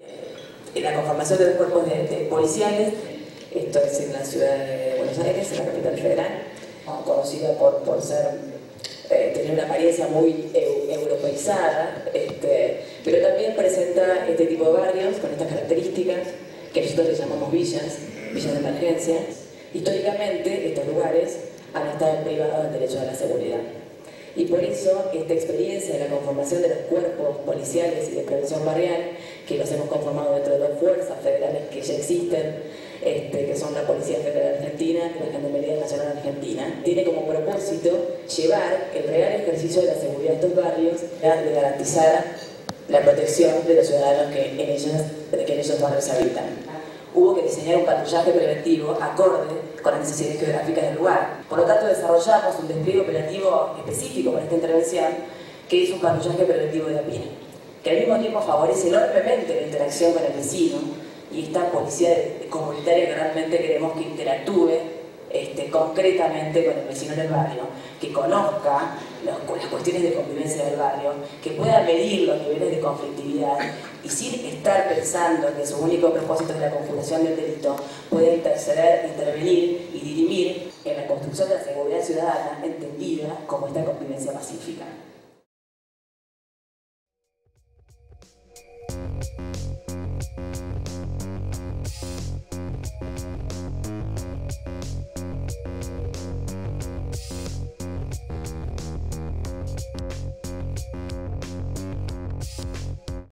En la conformación de los cuerpos de policiales, esto es en la ciudad de Buenos Aires, en la capital federal, conocida por tener una apariencia muy europeizada, pero también presenta este tipo de barrios con estas características que nosotros le llamamos villas de emergencia. Históricamente, estos lugares han estado privados del derecho a la seguridad. Y por eso esta experiencia de la conformación de los cuerpos policiales y de prevención barrial, que los hemos conformado dentro de dos fuerzas federales que ya existen, que son la Policía Federal Argentina y la Gendarmería Nacional Argentina, tiene como propósito llevar el real ejercicio de la seguridad de estos barrios, de garantizar la protección de los ciudadanos que en esos barrios habitan. Hubo que diseñar un patrullaje preventivo acorde con las necesidades geográficas del lugar. Por lo tanto, desarrollamos un despliegue operativo específico para esta intervención, que es un patrullaje preventivo de a pie, que al mismo tiempo favorece enormemente la interacción con el vecino y esta policía comunitaria que realmente queremos que interactúe concretamente con el vecino del barrio, que conozca las cuestiones de convivencia del barrio, que pueda medir los niveles de conflictividad y sin estar pensando que su único propósito es la conjugación del delito, pueda interceder, intervenir y dirimir en la construcción de la seguridad ciudadana entendida como esta convivencia pacífica.